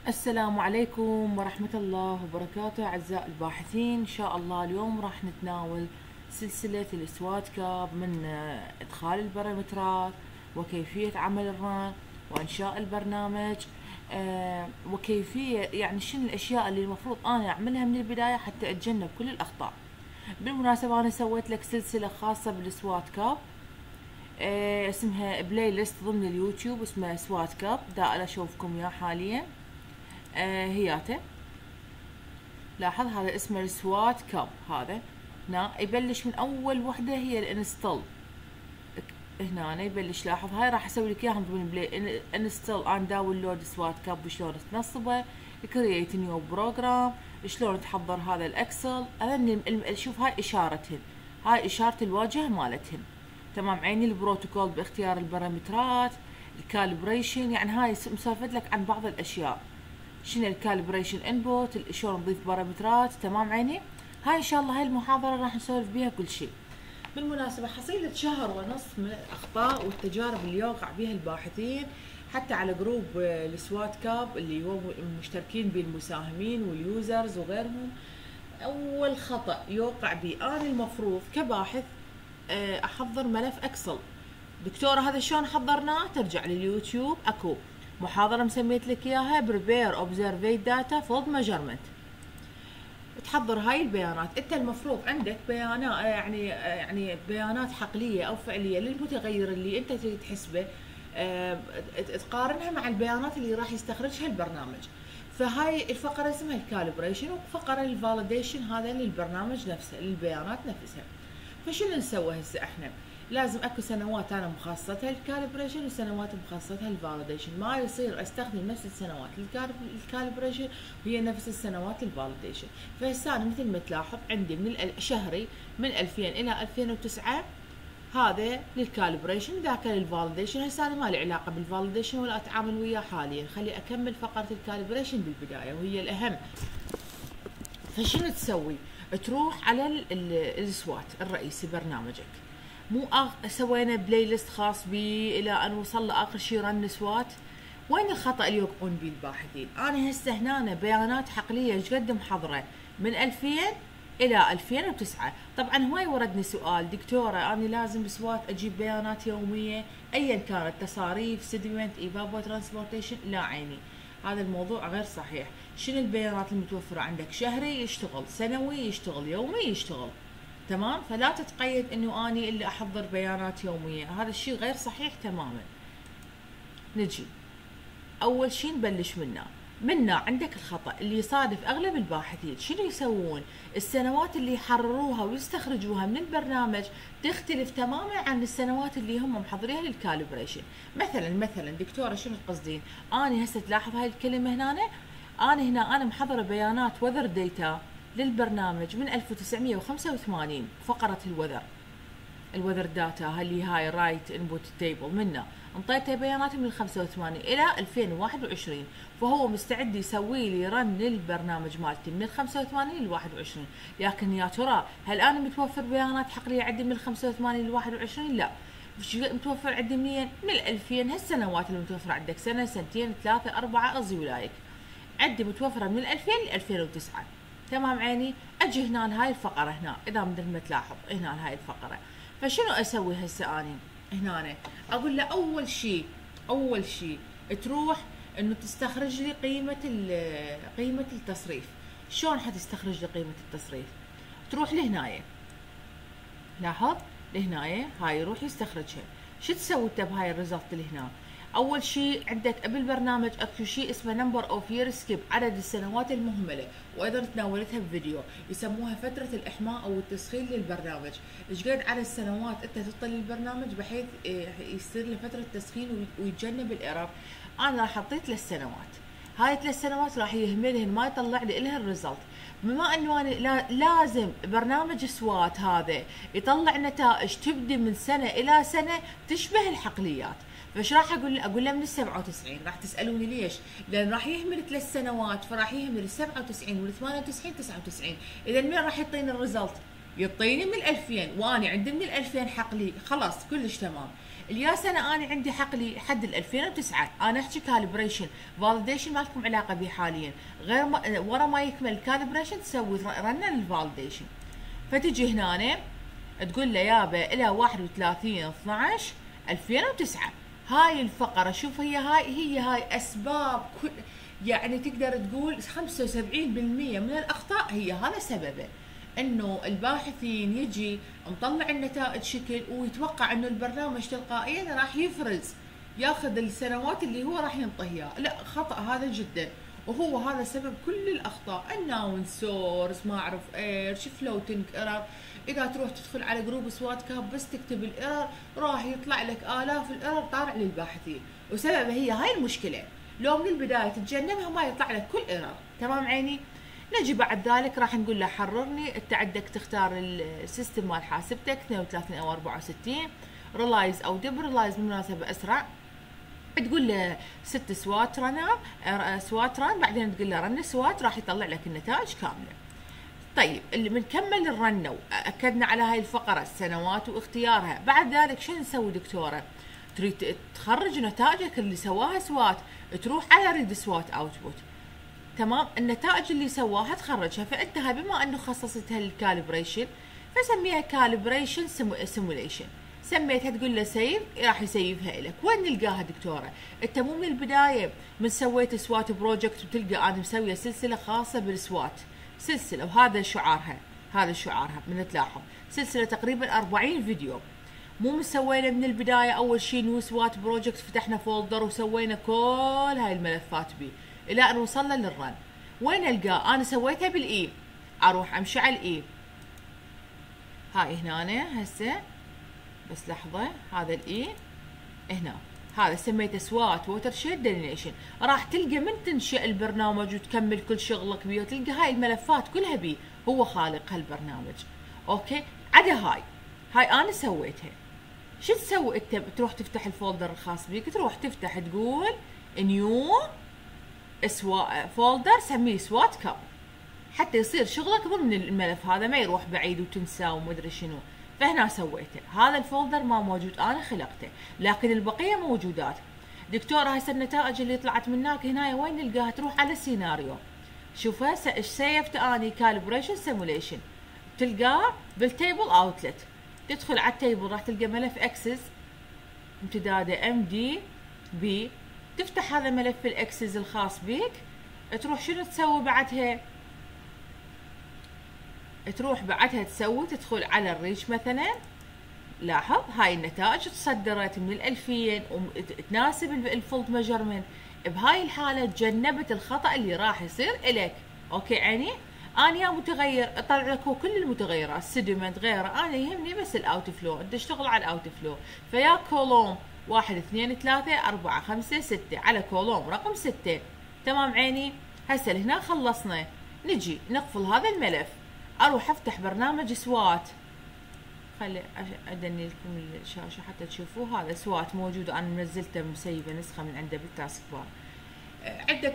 السلام عليكم ورحمة الله وبركاته أعزائي الباحثين. إن شاء الله اليوم راح نتناول سلسلة السوات كاب من إدخال البارامترات وكيفية عمل الران وإنشاء البرنامج، وكيفية يعني شنو الأشياء اللي المفروض أنا أعملها من البداية حتى أتجنب كل الأخطاء. بالمناسبة أنا سويت لك سلسلة خاصة بالسوات كاب، اسمها بلاي ليست ضمن اليوتيوب، اسمها سوات كاب، دا أشوفكم إياه حاليا. هياته لاحظ هذا اسمه السوات كاب. هذا هنا يبلش من اول وحده هي الانستول. هنا يبلش، لاحظ هاي راح اسوي لك اياها ضمن بلاي انستول ان داونلود سوات كاب، وشلون تنصبه، كرييت نيو بروجرام، شلون تحضر هذا الاكسل. شوف هاي اشارتهن، هاي اشاره الواجهه مالتهن. تمام عيني. البروتوكول باختيار البارامترات، الكالبريشن، يعني هاي مسولفت لك عن بعض الاشياء. شنو الكالبريشن انبوت، شلون نضيف بارامترات. تمام عيني. هاي ان شاء الله هاي المحاضره راح نسولف بيها كل شيء. بالمناسبه حصيله شهر ونص من الاخطاء والتجارب اللي يوقع بها الباحثين حتى على جروب السوات كاب اللي هو مشتركين به المساهمين واليوزرز وغيرهم. اول خطا يوقع به، انا المفروض كباحث احضر ملف اكسل. دكتوره هذا شلون حضرناه؟ ترجع لليوتيوب، اكو محاضرة مسميت لك اياها prepare observate data for measurement. تحضر هاي البيانات. انت المفروض عندك بيانات، يعني بيانات حقلية او فعلية للمتغير اللي انت تريد تحسبه، تقارنها مع البيانات اللي راح يستخرجها البرنامج. فهاي الفقرة اسمها الكالبريشن، وفقرة الفاليديشن هذا للبرنامج نفسه، للبيانات نفسها. فشنو نسوي هسه احنا؟ لازم اكو سنوات انا مخصصتها للكالبريشن وسنوات مخصصتها للفاليديشن. ما يصير استخدم نفس السنوات للكالبريشن وهي نفس السنوات للفاليديشن. فهسه انا مثل ما تلاحظ عندي من الشهري من 2000 الى 2009 هذا للكالبريشن، ذاك للفاليديشن. هسه انا ما لي علاقه بالفاليديشن ولا اتعامل وياه حاليا، خلي اكمل فقره الكالبريشن بالبدايه وهي الاهم. فشنو تسوي؟ تروح على السوات الرئيسي برنامجك. مو سوينا بلاي ليست خاص بي الى ان وصل لاخر شيء رن سوات. وين الخطا اللي يوقعون به الباحثين؟ انا هسه هنا بيانات حقليه ايش قد محضره من 2000 الى 2009. طبعا هواي وردني سؤال، دكتوره انا لازم بسوات اجيب بيانات يوميه ايا كانت، تصاريف، سيدمنت، ايفابو، ترانسبورتيشن. لا عيني، هذا الموضوع غير صحيح. شنو البيانات المتوفره عندك؟ شهري يشتغل، سنوي يشتغل، يومي يشتغل. تمام. فلا تتقيد انه اني اللي احضر بيانات يوميه، هذا الشيء غير صحيح تماما. نجي اول شيء نبلش منا عندك الخطا اللي يصادف اغلب الباحثين. شنو يسوون؟ السنوات اللي يحرروها ويستخرجوها من البرنامج تختلف تماما عن السنوات اللي هم محضريها للكالبريشن. مثلا دكتوره شنو تقصدين؟ انا هسه تلاحظ هاي الكلمه هنا، انا محضره بيانات وذر ديتا للبرنامج من 1985، فقرة الوذر داتا اللي هاي رايت انبوت تيبل منا انطيته بيانات من 85 الى 2021. فهو مستعد يسوي لي رن للبرنامج مالتي من 85 ل 21. لكن يا ترى هل انا متوفر بيانات حقليه عندي من 85 ل 21؟ لا. متوفر عندي منين؟ من 2000. هالسنوات اللي متوفره عندك سنه، سنتين، ثلاثه، اربعه، ازي ولايك. عندي متوفره من 2000 ل 2009. تمام عيني. اجي هنا لهاي الفقره هنا، اذا مثل ما تلاحظ هنا لهاي الفقره. فشنو اسوي هسه اني هنا؟ اقول له اول شيء تروح انه تستخرج لي قيمه التصريف. شلون حتستخرج لي قيمه التصريف؟ تروح لهنايا، لاحظ لهنايا هاي يروح يستخرجها. شو تسوي انت بهاي الريزلت اللي هنا؟ اول شيء عندك بالبرنامج اكو شيء اسمه نمبر اوف يير سكيب، عدد السنوات المهمله، وايضا تناولتها بفيديو يسموها فتره الاحماء او التسخين للبرنامج. ايش قد عدد السنوات انت تعطي للبرنامج بحيث يصير له فتره تسخين ويتجنب الايرور. انا راح اعطيه 3 سنوات. هاي 3 سنوات راح يهملهن، ما يطلع لي لها الريزلت. بما انه انا لازم برنامج سوات هذا يطلع نتائج تبدي من سنه الى سنه تشبه الحقليات. فايش راح اقول له من ال 97؟ راح تسالوني ليش؟ لان راح يهمل 3 سنوات، فراح يهمل ال 97 وال 98 99. اذا مين راح يعطيني الريزلت؟ يعطيني من 2000، واني عندي من 2000 حقلي، خلاص كلش تمام. الياس انا عندي حق لي حد ال 2009، انا احكي كالبريشن فاليديشن ما لكم علاقه به حاليا، غير ما ورا ما يكمل الكالبريشن تسوي رن للفاليديشن. فتجي هنا تقول له يابا الى 31/12/2009. هاي الفقره شوف هاي اسباب كل، يعني تقدر تقول 75% من الاخطاء هي هذا سببه، انه الباحثين يجي مطلع النتائج شكل ويتوقع انه البرنامج تلقائيا راح يفرز ياخذ السنوات اللي هو راح ينطيها. لا، خطا هذا جدا، وهو هذا سبب كل الاخطاء. الناون سورس ما اعرف ايش، فلوتنج ايرور. اذا تروح تدخل على جروب سوات كاب بس تكتب الايرور راح يطلع لك الاف الايرور طالع للباحثين، وسببها هي هاي المشكله. لو من البدايه تتجنبها ما يطلع لك كل ايرور. تمام عيني. نجي بعد ذلك راح نقول له حررني. انت عندك تختار السيستم مال حاسبتك 32 او 64، ريلايز او ديب ريلايز بالمناسبه اسرع. تقول له 6 سوات سوات ران، بعدين تقول له رن سوات، راح يطلع لك النتائج كامله. طيب اللي بنكمل الرنه واكدنا على هاي الفقره السنوات واختيارها. بعد ذلك شو نسوي دكتوره؟ تريد تخرج نتائجك اللي سواها سوات، تروح على ريد سوات اوتبوت. تمام، النتائج اللي سواها تخرجها. فانت بما انه خصصتها للكالبريشن فسميها كالبريشن سيموليشن، سميتها تقول له سيف راح يسيفها لك. وين نلقاها دكتوره؟ انت مو من البدايه من سويت سوات بروجكت وتلقى انا مسويه سلسله خاصه بالسوات، سلسله، وهذا شعارها، هذا شعارها من تلاحظ سلسله تقريبا 40 فيديو. مو مسوينا من البدايه اول شيء نيو سوات بروجكت، فتحنا فولدر وسوينا كل هاي الملفات بيه الى ان وصلنا للرن. وين القاه؟ انا سويتها بالاي، اروح امشي على الاي. هاي هنا هسه بس لحظه، هذا الاي هنا، هذا سميته سوات ووتر شيد ديلينيشن. راح تلقى من تنشئ البرنامج وتكمل كل شغلك بيه وتلقى هاي الملفات كلها بيه، هو خالق هالبرنامج. اوكي، عدا هاي انا سويتها. شو تسوي انت؟ بتروح تفتح الفولدر الخاص بيك، تروح تفتح تقول نيو فولدر سميه سوات كاب، حتى يصير شغلك ضمن الملف هذا، ما يروح بعيد وتنساه ومدري شنو. فهنا سويته. هذا الفولدر ما موجود، انا خلقته، لكن البقيه موجودات. دكتوره هسه النتائج اللي طلعت من هناك هنا وين نلقاها؟ تروح على السيناريو، شوف هسه ايش سيفت اني كالبريشن سيموليشن، تلقاه بالتيبل اوتلت. تدخل على التيبل راح تلقى ملف اكسس امتداده ام دي بي، تفتح هذا ملف الاكسس الخاص بيك. تروح شنو تسوي بعدها؟ تروح بعدها تسوي تدخل على الريش مثلا. لاحظ هاي النتائج تصدرت من 2000 وتناسب الفولد ميجرمنت. بهاي الحاله تجنبت الخطا اللي راح يصير الك. اوكي عيني، انا يا متغير اطلع لك هو كل المتغيرات سيدمنت غيره، انا يهمني بس الاوت فلو. انت اشتغل على الاوت فلو. فيا كولوم 1 2 3 4 5 6 على كولوم رقم 6. تمام عيني. هسه هنا خلصنا. نجي نقفل هذا الملف، اروح افتح برنامج سوات. خلي ادني لكم الشاشه حتى تشوفوه. هذا سوات موجود، انا منزلته مسيبه نسخه من عنده بالتاسك بار. عندك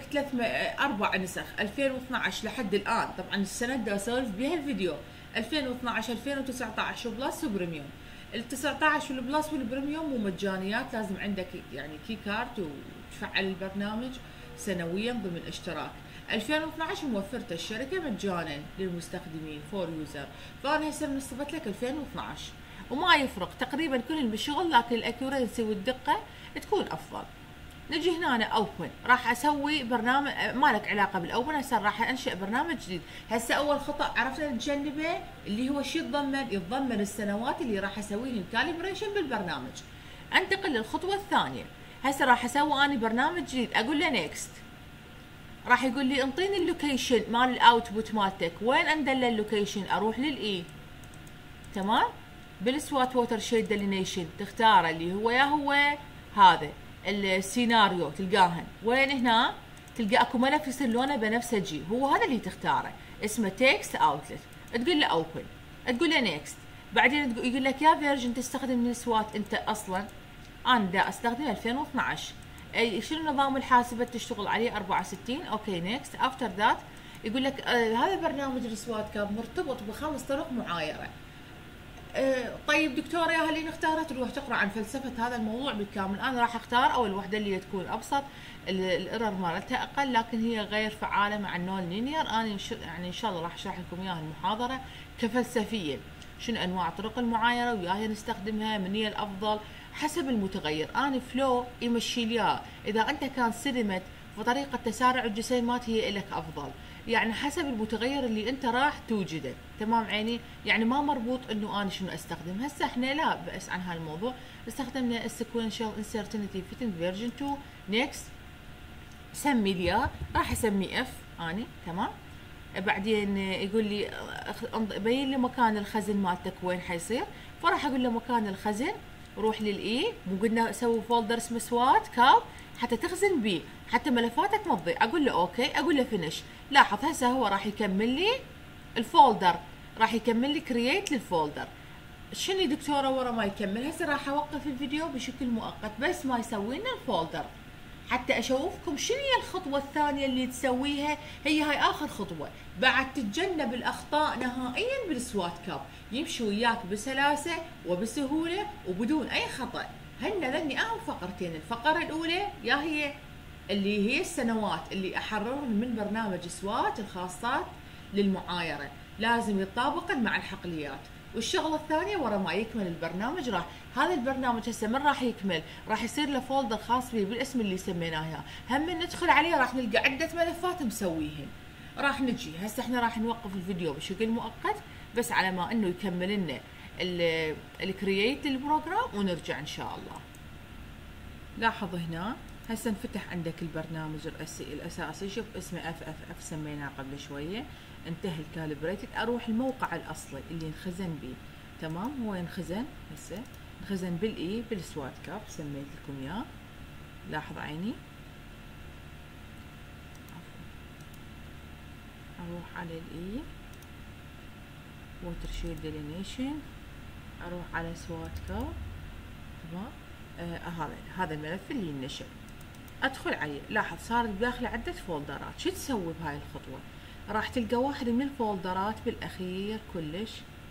4 نسخ 2012 لحد الان. طبعا السنه دا اسولف بها الفيديو 2012 2019 وبلس وبريميوم. ال 19 والبلس والبريميوم مو مجانيات، لازم عندك يعني كي كارت وتفعل البرنامج سنويا ضمن اشتراك. 2012 موفرته الشركه مجانا للمستخدمين فور يوزر، فانا هسه منصبت لك 2012 وما يفرق تقريبا كلهم بالشغل، لكن الاكيورنسي والدقه تكون افضل. نجي هنا اوبن، راح اسوي برنامج ما لك علاقه بالاوبن، هسه راح انشئ برنامج جديد. هسه اول خطا عرفنا نتجنبه اللي هو شو يتضمن السنوات اللي راح اسوي لهم كاليبريشن بالبرنامج. انتقل للخطوه الثانيه. هسه راح اسوي اني برنامج جديد، اقول له نيكست. راح يقول لي انطيني اللوكيشن مال الاوتبوت مالتك، وين اندل اللوكيشن؟ اروح للاي. تمام، بالسوات ووتر شيد ديلينيشن تختاره اللي هو يا هو هذا السيناريو تلقاهن. وين هنا تلقى اكو ملف يصير لونه بنفسجي، هو هذا اللي تختاره اسمه تكست اوتلت. تقول له اوبن، تقول له نيكست. بعدين يقول لك يا فيرجن تستخدم من السوات انت اصلا. انا دا استخدم 2012. اي شنو نظام الحاسبه تشتغل عليه 64. اوكي نيكست. افتر ذات يقول لك هذا برنامج السوات كاب مرتبط ب5 طرق معايره. طيب دكتوره يا هل نختارها؟ تروح تقرا عن فلسفه هذا الموضوع بالكامل. انا راح اختار اول وحده اللي تكون ابسط، الايرور مالتها اقل، لكن هي غير فعاله مع النون لينير. انا يعني ان شاء الله راح اشرح لكم اياها المحاضره كفلسفيه، شنو انواع طرق المعايره وياها نستخدمها، من هي الافضل حسب المتغير. انا فلو يمشي لي اذا انت كان سلمت وطريقه تسارع الجسيمات هي لك افضل، يعني حسب المتغير اللي انت راح توجده. تمام عيني؟ يعني ما مربوط انه انا شنو استخدم. هسه احنا لا بأس عن هالموضوع، استخدمنا السيكونشال انسرتينتي فيتنج فيرجن 2 نيكست. سمي لي راح اسميه اف اني. تمام. بعدين يقول لي بين لي مكان الخزن مالتك وين حيصير، فراح اقول له مكان الخزن روح للاي، مو قلنا سوي فولدر اسمه سوات كاب حتى تخزن بيه حتى ملفاتك ما تضيع. اقول له اوكي، اقول له فينش. لاحظ هسه هو راح يكمل لي الفولدر، راح يكمل لي كرييت للفولدر. شنو دكتوره ورا ما يكمل؟ هسه راح اوقف الفيديو بشكل مؤقت بس ما يسوي لنا الفولدر حتى اشوفكم شنو هي الخطوه الثانيه اللي تسويها. هي هاي اخر خطوه، بعد تتجنب الاخطاء نهائيا بالسوات كاب، يمشي وياك بسلاسه وبسهوله وبدون اي خطا. هن ذني اهم فقرتين. الفقره الاولى يا هي اللي هي السنوات اللي احررهم من برنامج سوات الخاصات للمعايره، لازم يتطابقن مع الحقليات. والشغله الثانيه ورا ما يكمل البرنامج، راح هذا البرنامج هسه من راح يكمل راح يصير له فولدر خاص به بالاسم اللي سميناه اياه. هم من ندخل عليه راح نلقى عده ملفات مسويهن. راح نجي هسه احنا راح نوقف الفيديو بشكل مؤقت بس على ما انه يكمل لنا الكرييت للبروجرام ونرجع ان شاء الله. لاحظ هنا هسه انفتح عندك البرنامج الاساسي. شوف اسمه اف اف اف سميناه قبل شويه. انتهى الكالبريتد. اروح الموقع الاصلي اللي انخزن بيه. تمام. هو ينخزن هسه انخزن بالاي بالسوات كاب سميت لكم اياه. لاحظ عيني. اروح على الاي ووتر شيد ديلينيشن، اروح على سوات كاب. تمام. هذا الملف اللي ينشئ، ادخل عليه. لاحظ صارت بداخله عده فولدرات. شو تسوي بهاي الخطوه؟ راح تلقى واحد من الفولدرات بالاخير كلش.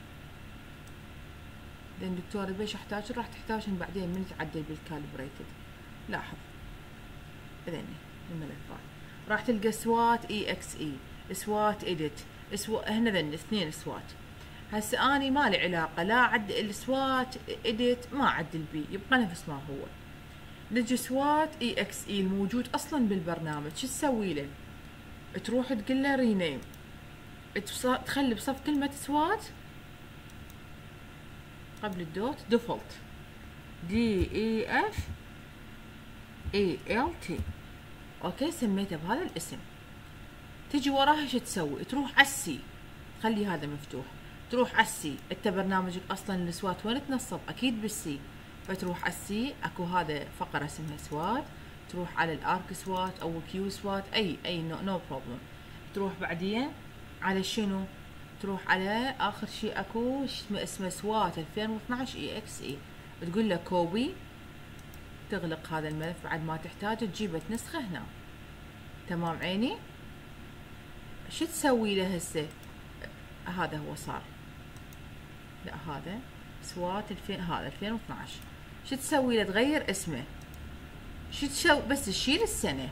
لان دكتور بيش احتاج راح تحتاجهم بعدين من تعدل بالكالبريتد. لاحظ اذني الملفات راح تلقى سوات اي اكس اي، سوات اديت، هنا ذن اثنين سوات. هسه اني ما لي علاقه لا عدل السوات اديت، ما عدل بيه يبقى نفس ما هو. نجي سوات اي اكس اي الموجود اصلا بالبرنامج. شو تسوي له؟ تروح تقول له رينيم، تخلي بصف كلمه سوات قبل الدوت ديفولت دي اي اف اي ال تي. اوكي سميته بهذا الاسم. تجي وراها شو تسوي؟ تروح على السي، خلي هذا مفتوح، تروح على السي. انت برنامجك اصلا السوات وين تنصب؟ اكيد بالسي. فتروح على السي، اكو هذا فقره اسمها سوات، تروح على الارك سوات او كيو سوات اي نو بروبلم. تروح بعدين على شنو؟ تروح على اخر شيء اكو اسمه سوات 2012 اي اكس اي، تقول له كوبي، تغلق هذا الملف بعد ما تحتاجه تجيبه تنسخه هنا. تمام عيني. شو تسوي له هسه؟ هذا هو صار، لا هذا سوات هذا 2012. شو تسوي له؟ تغير اسمه. شو تسوي؟ بس تشيل السنه.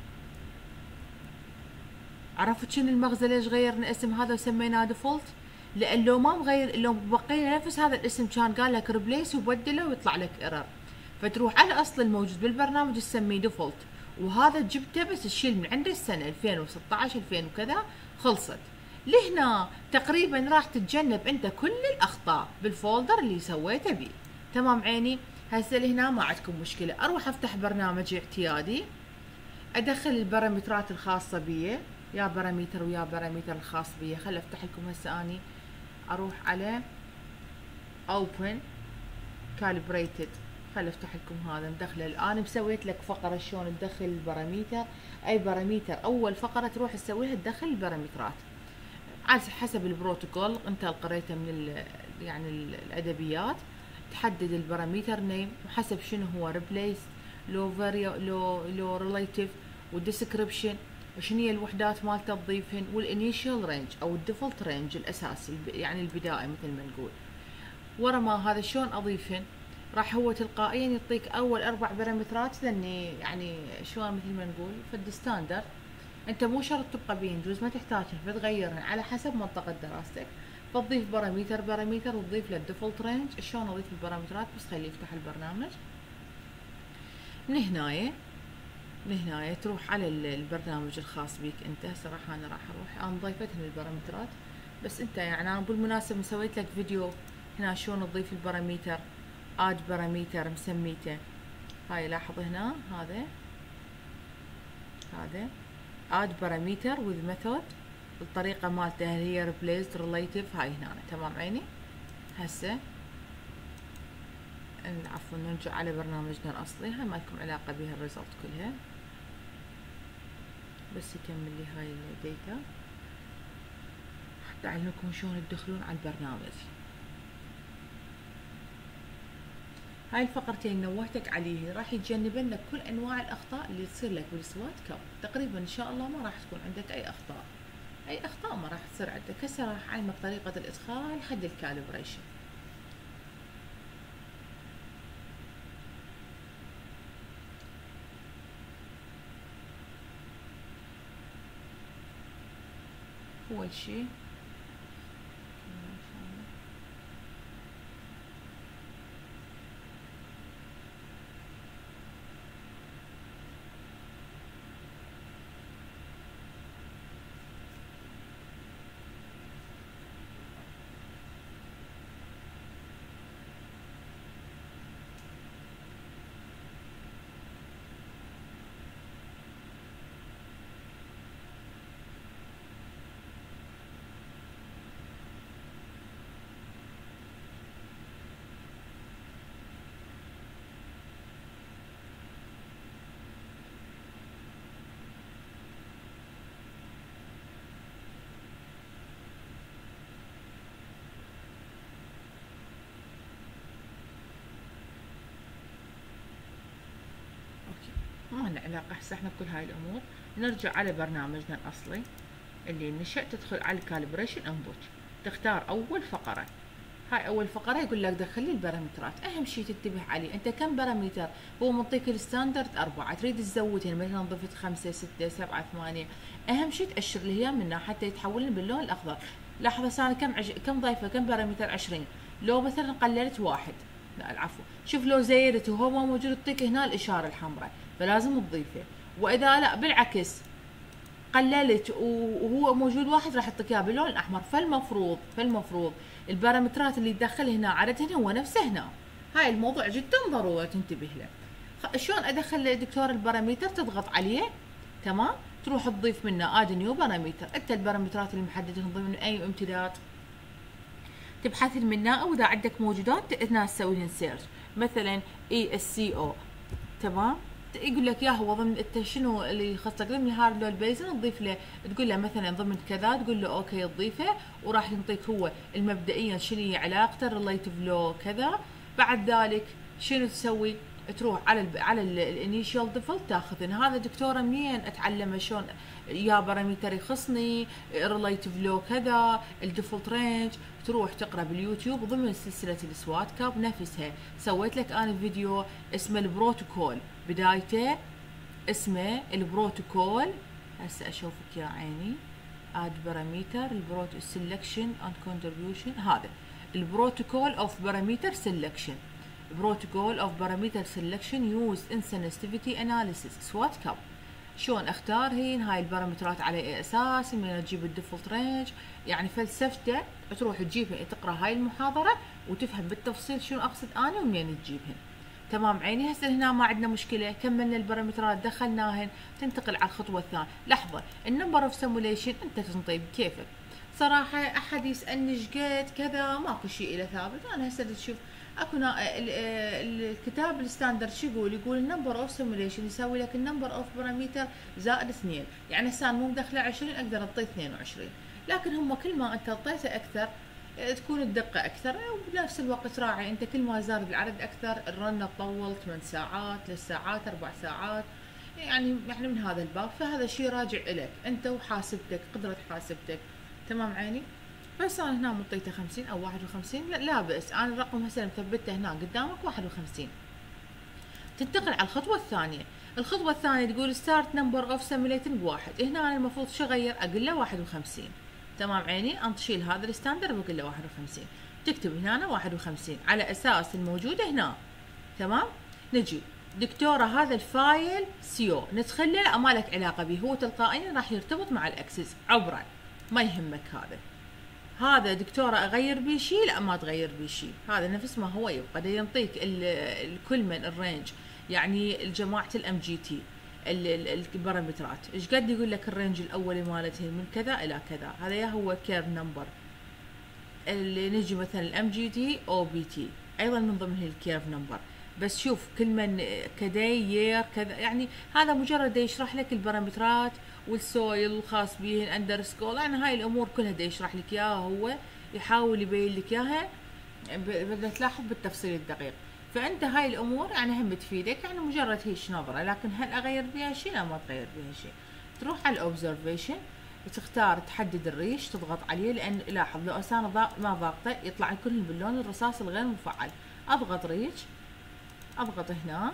عرفت شنو المغزى ليش غيرنا اسم هذا وسميناه ديفولت؟ لان لو ما مغير، لو بقينا نفس هذا الاسم كان قال لك ريبليس وبدله ويطلع لك ايرور. فتروح على اصل الموجود بالبرنامج تسميه ديفولت، وهذا جبته بس تشيل من عنده السنه 2016 2000 وكذا خلصت. لهنا تقريبا راح تتجنب انت كل الاخطاء بالفولدر اللي سويته بيه. تمام عيني. هسه لهنا ما عندكم مشكله. اروح افتح برنامج اعتيادي، ادخل البارامترات الخاصه بيه، يا بارامتر ويا بارامتر الخاص بيه. خل افتح لكم هسه اني اروح على open calibrated. خل افتح لكم هذا مدخله الان. مسويت لك فقره شلون تدخل البارامتر. اي بارامتر اول فقره تروح تسويها تدخل البارامترات على حسب البروتوكول انت قريته من يعني الادبيات. تحدد البارامتر نيم وحسب شنو هو ريبليس، لو فاريو لو ريليتيف، والديسكريبشن وشنو هي الوحدات مالته تضيفهن، والانيشال رينج او الديفولت رينج الاساسي يعني البدائي مثل ما نقول. ورا ما هذا شلون اضيفهن راح هو تلقائيا يعطيك اول 4 بارامترات لاني يعني شلون مثل ما نقول فد ستاندرد. انت مو شرط تبقى بين جزء ما تحتاجهن فتغيرهن على حسب منطقة دراستك. فتضيف بارامتر وتضيف له الديفولت رينج. شلون اضيف البارامترات؟ بس خليه يفتح البرنامج. من هنايا تروح على البرنامج الخاص بيك انت. صراحة انا راح اروح انا ضيفتهن البارامترات بس انت يعني انا بالمناسبة سويت لك فيديو هنا شلون تضيف البارامتر. اد بارامتر مسميته هاي لاحظ هنا هذا اد بارامتر وذ ميثود الطريقة مالته هل هي replaced relative هاي هنا. تمام عيني. هسه عفوا نرجع على برنامجنا الاصلي. هاي ما لكم علاقة بها الريزلت كلها بس يكمل لي هاي الداتا حتى اعلمكم شلون تدخلون على البرنامج. هاي الفقرتين نوهتك عليه راح يتجنبن لك كل انواع الاخطاء اللي تصير لك بالسوات كاب. تقريبا ان شاء الله ما راح تكون عندك اي اخطاء ما راح تصير عندك. هسه راح اعلمك طريقة الادخال حق الكاليبريشن. اول شي ما لنا علاقة هسه احنا بكل هاي الامور. نرجع على برنامجنا الاصلي اللي نشأ. تدخل على الكاليبريشن انبوت تختار اول فقرة. هاي اول فقرة يقول لك دخل لي البارامترات. اهم شيء تنتبه عليه انت كم بارامتر. هو منطيك الستاندرد 4 تريد تزودهن مثلا ضفت 5 6 7 8. اهم شيء تأشر لي اياه منه حتى يتحولن باللون الاخضر. لاحظ هسه انا كم ضايفة كم بارامتر 20. لو مثلا قللت واحد لا العفو شوف لو زيدت وهو ما موجود تعطيك هنا الاشارة الحمراء فلازم تضيفه. واذا لا بالعكس قللت وهو موجود واحد راح يعطيك اياه باللون الاحمر. فالمفروض البارامترات اللي تدخل هنا عددهن هو نفسه هنا. هاي الموضوع جدا ضروري تنتبه له. شلون ادخل دكتور البارامتر؟ تضغط عليه تمام تروح تضيف منه اد نيو بارامتر. انت البارامترات اللي محددهم ضمن اي امتداد تبحثن منها او اذا عندك موجودات هنا تسوي لهن سيرش مثلا ESCO. تمام يقول لك يا هو ضمن انت شنو اللي يخصك ضمن الهارد لود بيزن تضيف له تقول له مثلا ضمن كذا تقول له اوكي تضيفه وراح ينطيك هو المبدئيا شنو هي علاقته ريليتيف لو كذا. بعد ذلك شنو تسوي؟ تروح على الانيشال ديفولت تاخذن. هذا دكتوره منين اتعلم شلون يا بارامتر يخصني ريليتيف لو كذا الديفولت رينج. تروح تقرا باليوتيوب ضمن سلسله السوات كاب نفسها. سويت لك انا فيديو اسمه البروتوكول بدايته اسمه البروتوكول. هسه اشوفك يا عيني اد بارامتر البروت سيلكشن اند كونتريبيوشن. هذا البروتوكول اوف بارامتر سيلكشن. بروتوكول اوف بارامتر سيلكشن يوز ان سنسيتيفيتي اناليسيس سوات كاب. شلون اختار هاي البارامترات على اي اساس من تجيب الديفولت رينج. يعني فلسفته تروح تجيبها تقرا هاي المحاضره وتفهم بالتفصيل شنو اقصد انا ومنين تجيبهن. تمام عيني. هسه هنا ما عندنا مشكله كملنا البارامترات دخلناهن. تنتقل على الخطوه الثانيه. لحظه النمبر اوف سيموليشن انت تنطي بكيفك. صراحه احد يسالني ايش قد كذا ماكو شيء له ثابت. انا هسه تشوف اكو الكتاب الستاندرد شو يقول النمبر اوف سيموليشن يسوي لك النمبر اوف بارامتر زائد 2. يعني هسه مو مدخله 20 اقدر اعطيه 22. لكن هم كل ما انت اعطيته اكثر تكون الدقة أكثر. وبنفس الوقت راعي أنت كل ما زاد العدد أكثر الرنة تطول 8 ساعات 3 ساعات 4 ساعات. يعني من هذا الباب. فهذا الشيء راجع إلك أنت وحاسبتك قدرة حاسبتك. تمام عيني. بس انا هنا مطيته 50 او 51، لا بأس، انا الرقم هسه مثبته هنا قدامك 51. تنتقل على الخطوة الثانية. الخطوة الثانية تقول ستارت نمبر اوف سيميليتنج 1. هنا أنا المفروض شو أغير؟ أقول له 51. تمام عيني، أنشيل هذا الستاندر وأقول له 51. تكتب هنا 51 على أساس الموجودة هنا. تمام. نجي دكتورة هذا الفايل سيو ندخله، لا ما لك علاقة به، هو تلقائيا راح يرتبط مع الأكسس عبرا، ما يهمك هذا. هذا دكتورة أغير بيه شيء، لا ما تغير بيه شيء، هذا نفس ما هو يبقى. دا ينطيك الكل من الرينج، يعني جماعة الام جي تي البارامترات، ايش قد يقول لك الرينج الاولي مالتهن من كذا الى كذا، هذا يا هو كير نمبر. اللي نجي مثلا الام جي تي او بي تي ايضا من ضمن الكيرف نمبر. بس شوف كل من كداي يير كذا، يعني هذا مجرد يشرح لك البارامترات والسويل الخاص به الاندرسكول، يعني هاي الامور كلها دا يشرح لك اياها، هو يحاول يبين لك اياها بدنا تلاحظ بالتفصيل الدقيق. فانت هاي الامور يعني هم بتفيدك، يعني مجرد هيش نظره، لكن هل اغير بها شيء؟ لا ما تغير بها شيء. تروح على الاوبزرفيشن تختار تحدد الريش تضغط عليه، لان لاحظ لو انا ما ضاغطه يطلع الكل باللون الرصاص الغير مفعل. اضغط ريش، اضغط هنا.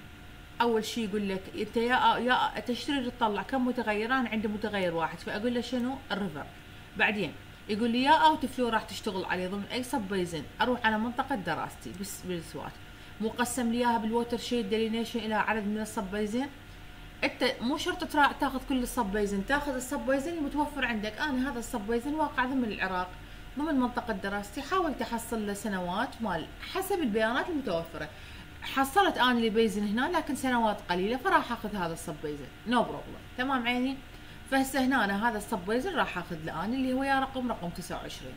اول شيء يقول لك انت يا تشتري تطلع كم متغير، انا عندي متغير واحد، فاقول له شنو؟ الريفر. بعدين يقول لي يا اوت فلو راح تشتغل عليه ضمن اي سب بيزن، اروح على منطقه دراستي بس بالسوات، مقسم لي اياها بالووتر شيد ديلينيشن الى عدد من السب بيزن. انت مو شرط تاخذ كل السب بيزن، تاخذ السب بيزن المتوفر عندك. انا هذا السب بيزن واقع ضمن العراق ضمن منطقه دراستي، حاول تحصل له سنوات مال حسب البيانات المتوفره. حصلت انا لي بيزن هنا لكن سنوات قليله، فراح اخذ هذا السب بيزن نو بروبلم. تمام عيني. فهسه هنا أنا هذا السب بيزن راح اخذ له اني اللي هو يا رقم 29.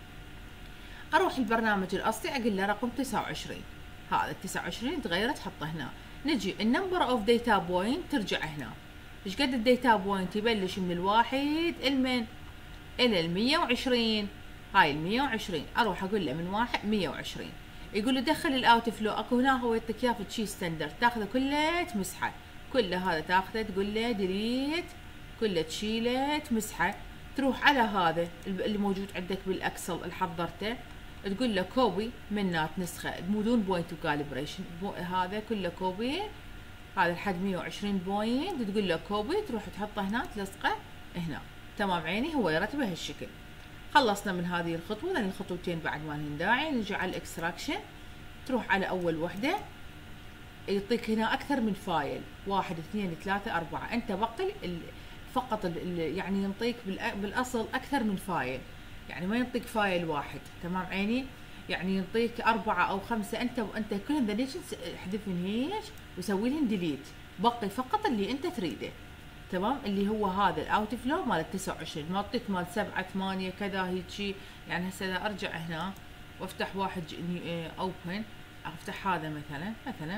اروح البرنامج الاصلي اقول له رقم 29، هذا 29 تغيرت حطه هنا. نجي النمبر اوف ديتا بوينت ترجع هنا، ايش قد الديتا بوينت؟ يبلش من الواحد المن الى 120. هاي 120 اروح اقول له من 120. يقول له دخل الاوت فلو، اكو هنا هو يعطيك اياه في شي ستاندرد، تاخذه كله تمسحه، كله هذا تاخذه تقول له ديليت، كله تشيله تمسحه. تروح على هذا اللي موجود عندك بالاكسل اللي حضرته، تقول له كوبي منات نسخه بدون بوينت وكاليبريشن، هذا كله كوبي، هذا لحد 120 بوينت، تقول له كوبي، تروح تحطه هنا تلصقه هنا. تمام عيني، هو يرتبه هالشكل. خلصنا من هذه الخطوه، لان الخطوتين بعد ما لهن داعي. نجي على الاكستراكشن، تروح على اول وحده، يعطيك هنا اكثر من فايل، 1 2 3 4، انت بقي فقط يعني ينطيك بالاصل اكثر من فايل، يعني ما ينطيك فايل واحد. تمام عيني، يعني ينطيك 4 أو 5، انت كلهم ذنيش احذفهم هيك وسوي لهم ديليت، بقي فقط اللي انت تريده. تمام، اللي هو هذا الاوت فلو مال 29، ما اعطيك مال 7 8 كذا هيجي. يعني هسه اذا ارجع هنا وافتح واحد اوبن، افتح هذا مثلا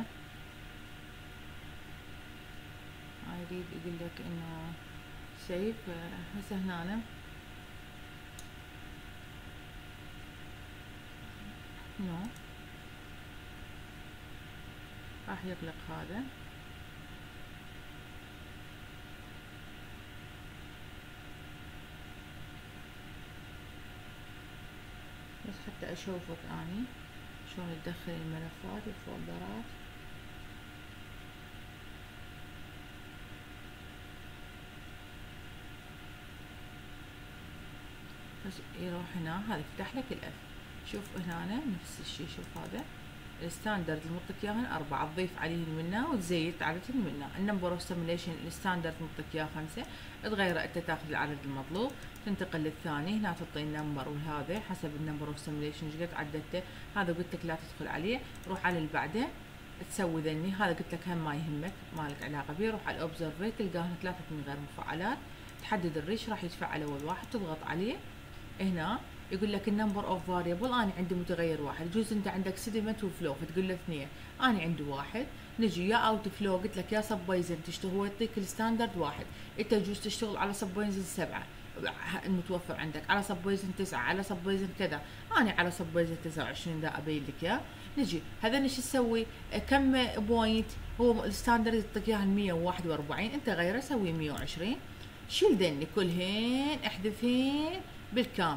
يريد يقول لك انه سيف. هسه هنا نو راح يغلق هذا. بس حتى اشوفك اني شلون تدخل الملفات والفولدرات. بس يروح هنا، هذا يفتح لك الاف. شوف هنا نفس الشيء، شوف هذا الستاندرد اللي معطيك اياهن 4، تضيف عليهن منه وتزيد عددهن منه. النمبر اوف سيميليشن الستاندرد معطيك اياه 5، تغيره انت تاخذ العدد المطلوب. تنتقل للثاني، هنا تعطي النمبر وهذا حسب النمبر اوف سيميليشن ايش قد عددته. هذا قلت لك لا تدخل عليه، روح على اللي بعده تسوي ذني. هذا قلت لك هم ما يهمك، ما لك علاقه به. روح على الاوبزرفيت تلقاه 3 من غير مفعلات، تحدد الريش راح يتفعل اول واحد، تضغط عليه. هنا يقول لك النمبر اوف فاريبل، انا عندي متغير واحد، يجوز انت عندك سيدمنت وفلو فتقول له 2، انا عندي واحد. نجي يا اوت فلو، قلت لك يا سب بيزن تشتغل، هو يعطيك الستاندرد 1، انت يجوز تشتغل على سب بيزن 7 المتوفر عندك، على سب بيزن 9، على سب بيزن كذا. انا على سب بيزن 29 دا ابين لك اياه. نجي هذا ايش تسوي؟ كم بوينت هو الستاندرد يعطيك اياها 141، انت غيره سوي 120. شيل ذني كلهن احذفهن بالكامل،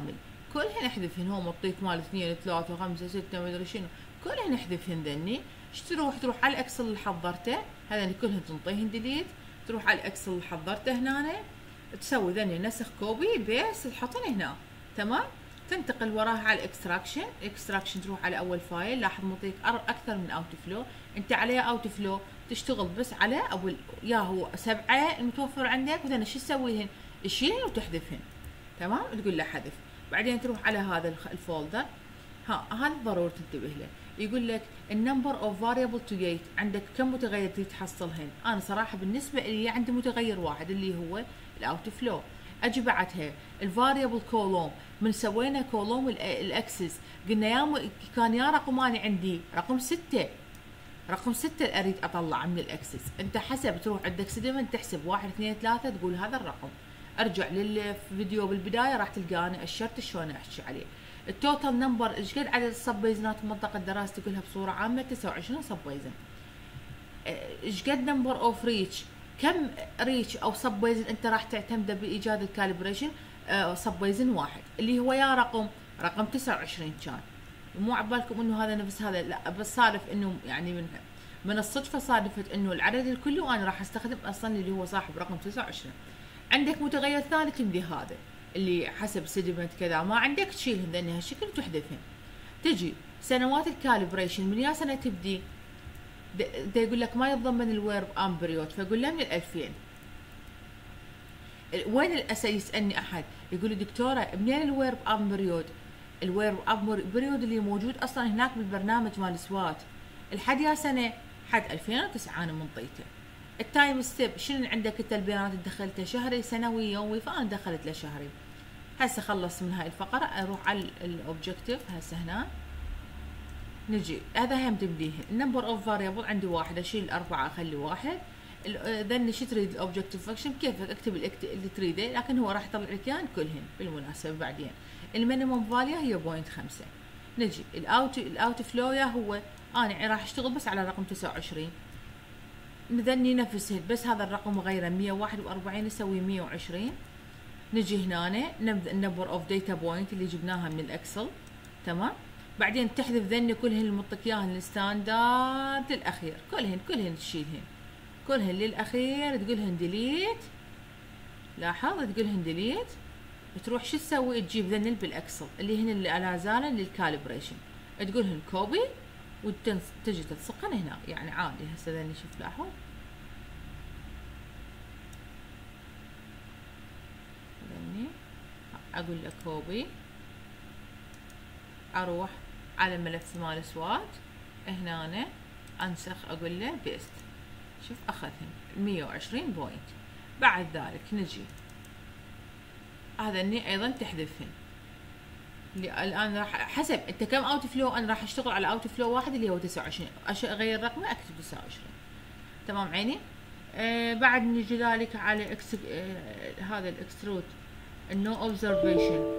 كلهن احذفهن. هو معطيك مال 2 3 5 6 ما ادري شنو، كلهن احذفهن ذني. ايش تروح على الاكسل اللي حضرته هذني كلهن تنطيهن ديليت، تروح على الاكسل اللي حضرته هنا، تسوي ذني نسخ كوبي بيس تحطهن هنا. تمام. تنتقل وراها على الاكستراكشن تروح على اول فايل. لاحظ معطيك اكثر من اوت فلو، انت عليها اوت فلو تشتغل بس على اول يا هو 7 المتوفر عندك، وذن شو تسويهن؟ تشيلهن وتحذفهن. تمام. تقول له حذف. بعدين تروح على هذا الفولدر، هذا ضروري تنتبه له. يقول لك النمبر اوف فاريبل تو جيت، عندك كم متغير تريد تحصلهن؟ انا صراحه بالنسبه لي عندي متغير واحد اللي هو الاوت فلو. اجي بعدها الفاريبل كولوم، من سوينا كولوم الاكسس قلنا كان يا رقمان عندي رقم 6، رقم 6 اريد اطلع من الاكسس. انت حسب تروح عندك سيدمنت تحسب 1 2 3 تقول هذا الرقم. ارجع للفيديو بالبدايه راح تلقى انا اشرت شلون احكي عليه. التوتال نمبر ايش قد عدد السبويزنات بمنطقه دراسه تقولها بصوره عامه 29 سبويزن. ايش قد نمبر اوف ريتش، كم ريتش او سبويزن انت راح تعتمده بايجاد الكاليبريشن. سبويزن واحد اللي هو يا رقم 29 كان. مو عبالكم انه هذا نفس هذا، لا بس صادف انه يعني من الصدفه صادفت انه العدد الكلي وانا راح استخدم اصلا اللي هو صاحب رقم 29. عندك متغير ثاني تمدي هذا اللي حسب سيدمنت كذا، ما عندك تشيلهم لان هالشكل وتحذفهم. تجي سنوات الكاليبريشن من يا سنه تبدي؟ يقول لك ما يتضمن الويرب ام بريود، فاقول له من 2000. وين يسالني احد يقول لي دكتوره منين الويرب ام بريود؟ الويرب ام بريود اللي موجود اصلا هناك بالبرنامج مال سوات الحد يا سنه حد 2009 انا منطيته. التايم ستيب شنو عندك انت البيانات اللي دخلتها شهري سنوي يومي، فانا دخلت له شهري. هسه خلص من هاي الفقره اروح على الاوبجكتيف. هسه هنا نجي هذا هم تبديه النمبر اوف فاريبل عندي واحد، اشيل 4 اخلي واحد. ذن شو تريد الاوبجكتيف فانكشن كيفك اكتب اللي تريده، لكن هو راح يطلع لك اياهم كلهن بالمناسبه. بعدين المينيموم فاليو هي 0.5. نجي الاوت فلو يا هو انا راح اشتغل بس على رقم 29. نذني نفسه بس هذا الرقم وغيره 141 يسوي 120. نجي هنا نبدا النمبر اوف داتا بوينت اللي جبناها من الاكسل. تمام. بعدين تحذف ذني كلهن اللي معطيك اياهن الستاندرد الاخير، كلهن تشيلهن، كلهن للاخير تقولهن ديليت. لاحظ تقولهن ديليت. تروح شو تسوي؟ تجيب ذني بالاكسل اللي هن اللي لا زال للكاليبريشن، تقولهن كوبي وتجي تلصقهن هنا. يعني عادي. هسه ذني شوف لاحظ ذني اقول له كوبي، اروح على الملف مال سوات هنا انسخ اقول له بيست. شوف اخذهن 120 بوينت. بعد ذلك نجي هذني ايضا تحذفهن. الان راح حسب انت كم اوت فلو، انا راح اشتغل على اوت فلو واحد اللي هو 29. اغير رقمه اكتب 29. تمام عيني. بعد نجي ذلك على هذا الاكسترود النو اوبزرفيشن.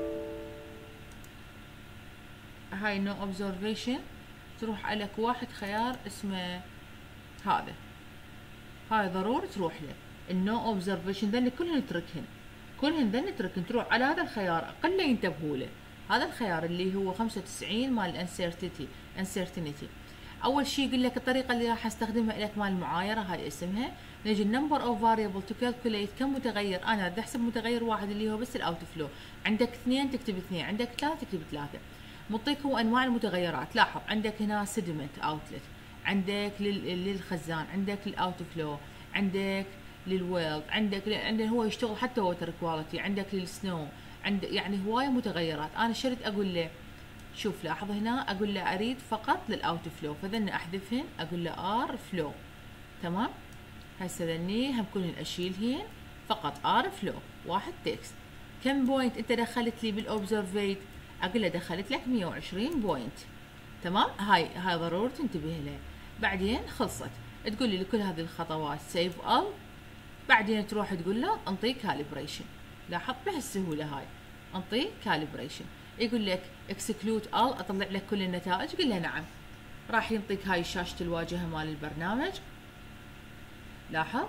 هاي نو اوبزرفيشن تروح عليك واحد خيار اسمه هذا، هاي ضروري تروح له النو اوبزرفيشن. ذني كلهن نتركن تروح على هذا الخيار اقل ينتبهوا له. هذا الخيار اللي هو 95 مال الانسرتينيتي. اول شيء يقول لك الطريقه اللي راح استخدمها لك مال المعايره هاي اسمها. نجي النمبر اوف فاريبل تو كالكوليت كم متغير. انا بدي احسب متغير واحد اللي هو بس الاوت فلو. عندك 2 تكتب 2، عندك 3 تكتب 3. معطيك هو انواع المتغيرات. لاحظ عندك هنا سيدمنت اوتلت، عندك للخزان، عندك للاوت فلو، عندك للويلد، عندك هو يشتغل حتى ووتر كواليتي، عندك للسنو، عندك يعني هوايه متغيرات. انا شريت اقول له شوف لاحظ هنا اقول له اريد فقط للاوت فلو، فذني احذفهن اقول له ار فلو. تمام. هسه ذني هم كلهن اشيلهن فقط ار فلو. واحد تكست. كم بوينت انت دخلت لي بالاوبزرفيت؟ اقول له دخلت لك 120 بوينت. تمام. هاي ضروري تنتبه لها. بعدين خلصت تقول لي لكل هذه الخطوات سيف all. بعدين تروح تقول له انطيك كاليبريشن. لاحظ بهالسهوله هاي انطيك كاليبريشن. يقول لك اكسكلود all اطلع لك كل النتائج. قل له نعم. راح ينطيك هاي شاشه الواجهه مال البرنامج. لاحظ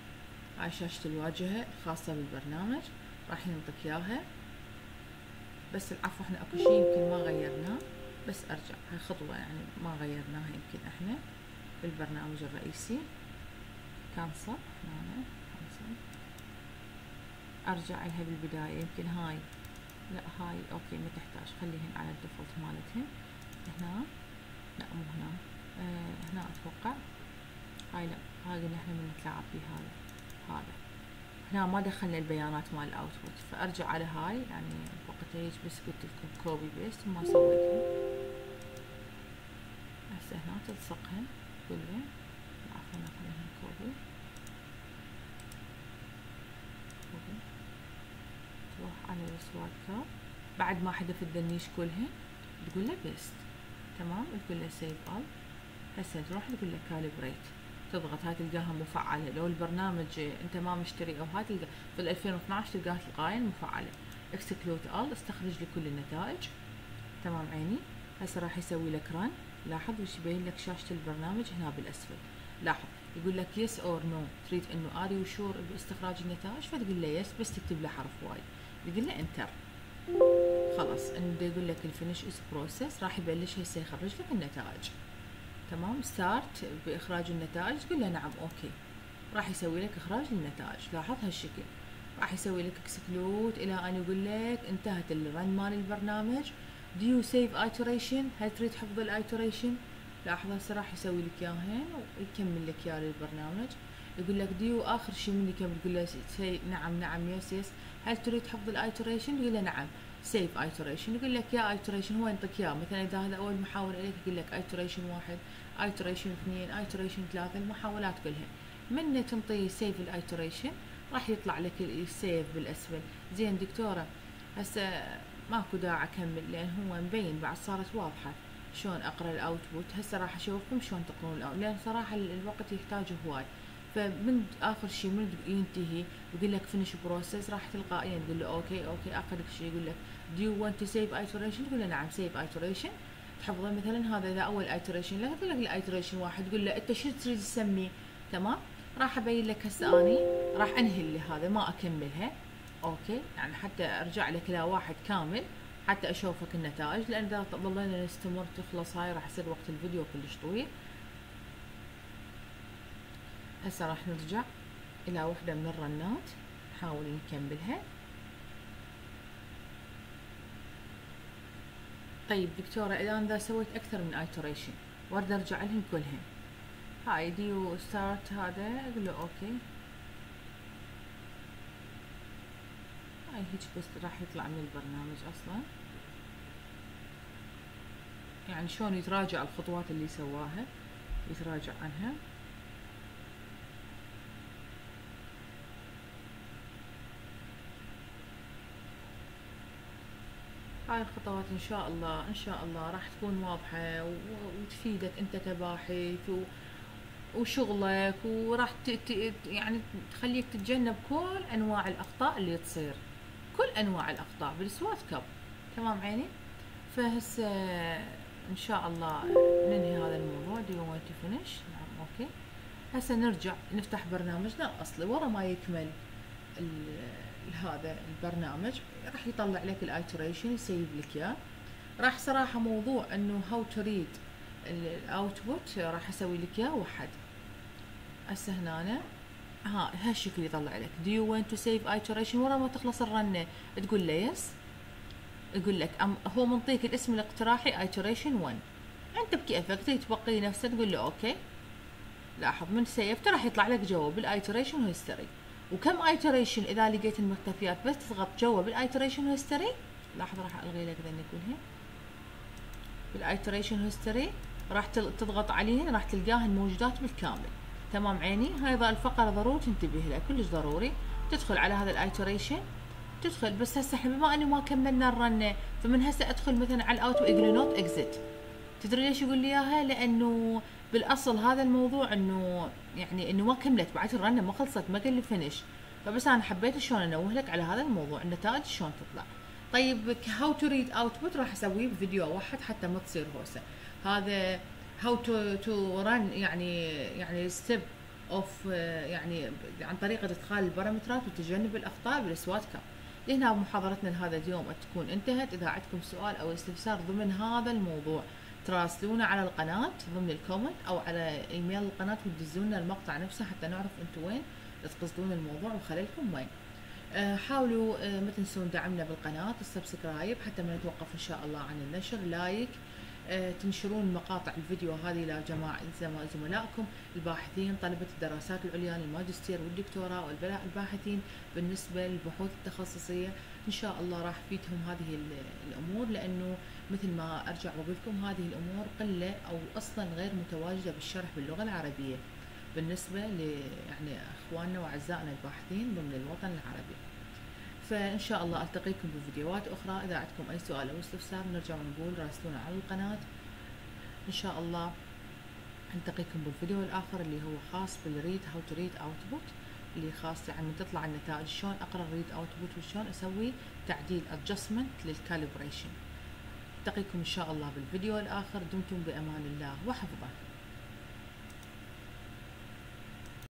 هاي شاشه الواجهه الخاصه بالبرنامج راح ينطيك اياها. بس العفو احنا اكو شيء يمكن ما غيرناه، بس ارجع هاي خطوة يعني ما غيرناها يمكن احنا بالبرنامج الرئيسي. كانسل هنا، كانسل، ارجع لها بالبداية. يمكن هاي لا، هاي اوكي ما تحتاج، خليهن على الديفولت مالتهن. هنا لا مو هنا، هنا اتوقع هاي لا، هاي اللي احنا من نتلاعب فيه هذا هنا ما دخلنا البيانات مال الاوتبوت، فارجع على هاي يعني وقت هيك بس قلت لكم كوبي بيست وما سويتها. هسه هنا تلصقهن كلهن، عفوا ناخذهن كوبي كوبي، تروح على السواد كاب بعد ما حذف الدنيش كلهن، تقول له بيست، تمام، تقول له سيف اول. هسه تروح تقول له كاليبريت، تضغط هاي تلقاها مفعله. لو البرنامج انت ما مشتري او هاي تلقى في 2012 تلقاها تلقائيا مفعله. اكسكلود ال، استخرج لي كل النتائج، تمام عيني. هسه راح يسوي لك رن، لاحظ وش يبين لك شاشه البرنامج هنا بالاسفل، لاحظ يقول لك يس اور نو، تريد انه اري وشور باستخراج النتائج، فتقول له يس بس تكتب له حرف واي، تقول له انتر. خلاص عنده يقول لك الفينش از بروسيس، راح يبلش هسه يخرج لك النتائج، تمام. ستارت باخراج النتائج، تقول له نعم اوكي، راح يسوي لك اخراج النتائج. لاحظ هالشكل، راح يسوي لك اكسكلود الى ان يقول لك انتهت الرن مال البرنامج. Do you save iteration؟ هل تريد حفظ الايتريشن؟ لاحظ هسه راح يسوي لك اياهن ويكمل لك اياه للبرنامج. يقول لك ديو اخر شيء من يكمل، تقول له نعم نعم يس يس. هل تريد حفظ الايتريشن؟ تقول له نعم سيف ايتريشن. يقول لك يا ايتريشن هو ينطيك اياه، مثلا اذا هذا اول محاوله لك يقول لك ايتريشن 1، ايتريشن 2، ايتريشن 3، المحاولات كلها. من تنطي سيف الايتريشن راح يطلع لك السيف بالاسفل. زين دكتوره هسه ماكو داعي اكمل لان هو مبين بعد، صارت واضحه شلون اقرا الاوتبوت. هسه راح اشوفكم شلون تقرون لان صراحه الوقت يحتاجه هواي. فمن اخر شيء من ينتهي يقول لك فينش بروسيس، راح تلقائيا تقول له اوكي اوكي. اخر شيء يقول لك do you want to save iteration؟ تقول له نعم save iteration، تحفظه. مثلا هذا اذا اول iteration لا تقول لك الايتريشن 1، تقول له انت شو تريد تسميه، تمام. راح ابين لك هسه اني راح انهي اللي هذا ما اكملها، اوكي، يعني حتى ارجع لك الى واحد كامل حتى اشوفك النتائج، لان اذا ظلينا نستمر تخلص هاي راح يصير وقت الفيديو كلش طويل. هسه راح نرجع الى وحده من الرنات نحاول نكملها. طيب دكتوره اذا انا سويت اكثر من ايتريشن وارد ارجع لهم كلهم، هاي ديو ستارت هذا اقول له اوكي. هاي هيك بس راح يطلع من البرنامج اصلا، يعني شلون يتراجع الخطوات اللي سواها، يتراجع عنها. هاي الخطوات ان شاء الله ان شاء الله راح تكون واضحة وتفيدك انت كباحث وشغلك، وراح يعني تخليك تتجنب كل انواع الاخطاء اللي تصير، كل انواع الاخطاء بالسوات كاب، تمام عيني. فهسه ان شاء الله ننهي هذا الموضوع. do you want to finish؟ نعم اوكي. هسه نرجع نفتح برنامجنا الاصلي ورا ما يكمل هذا البرنامج، راح يطلع لك الايتريشن يسيب لك اياه. راح صراحه موضوع انه هاو تو ريد الاوتبوت راح اسوي لك اياه وحد. هسه هنا هالشكل يطلع لك do you want to save iteration ورا ما تخلص الرنه تقول له يس، يقول لك هو منطيك الاسم الاقتراحي iteration 1، انت بكيفك تريد تبقي نفسه تقول له اوكي. لاحظ من سيفته راح يطلع لك جوا بالايتريشن هيستوري، وكم ايتريشن اذا لقيت المختفيات بس تضغط جوا بالايتريشن هيستوري. لاحظ راح الغي لك ذني كلهن بالايتريشن هيستوري، راح تضغط عليهن راح تلقاهن موجودات بالكامل، تمام عيني. هاي الفقره ضروري تنتبه لها، كلش ضروري تدخل على هذا الايتريشن، تدخل. بس هسه احنا بما انه ما كملنا الرنه، فمن هسه ادخل مثلا على الاوت ويقول لي نوت اكزيت. تدري ليش يقول لي اياها؟ لانه بالاصل هذا الموضوع انه يعني انه ما كملت بعد الرنه ما خلصت، ما قال لي فينش. فبس انا حبيت شلون انوه لك على هذا الموضوع، النتائج شلون تطلع. طيب هاو تو ريد اوتبوت راح اسويه بفيديو واحد حتى ما تصير هوسه. هذا هاو تو رن يعني ستيب اوف، يعني عن طريقه ادخال البارامترات وتجنب الاخطاء بالسوات كاب. لهنا محاضرتنا لهذا اليوم تكون انتهت. إذا عندكم سؤال أو استفسار ضمن هذا الموضوع تراسلونا على القناة ضمن الكومنت أو على إيميل القناة وتدزونا المقطع نفسه حتى نعرف أنتوا وين تقصدون الموضوع وخللكم وين. حاولوا ما تنسون دعمنا بالقناة، السبسكرايب حتى ما نتوقف إن شاء الله عن النشر، لايك، تنشرون مقاطع الفيديو هذه إلى جماعة زملائكم الباحثين، طلبة الدراسات العليا الماجستير والدكتوراه والباحثين بالنسبة للبحوث التخصصية. إن شاء الله راح تفيدهم هذه الأمور، لأنه مثل ما أرجع وأقول لكم هذه الأمور قلة أو أصلا غير متواجدة بالشرح باللغة العربية بالنسبة يعني أخواننا وأعزائنا الباحثين ضمن الوطن العربي. فإن شاء الله ألتقيكم بفيديوهات أخرى. إذا عندكم أي سؤال أو استفسار نرجع ونقول راسلونا على القناة. إن شاء الله ألتقيكم بالفيديو الآخر اللي هو خاص بالريد هاو تو ريد أوتبوت، اللي خاص يعني تطلع النتائج شلون أقرأ الريد أوتبوت وشلون أسوي تعديل adjustment للكاليبريشن. ألتقيكم إن شاء الله بالفيديو الآخر. دمتم بأمان الله وحفظه.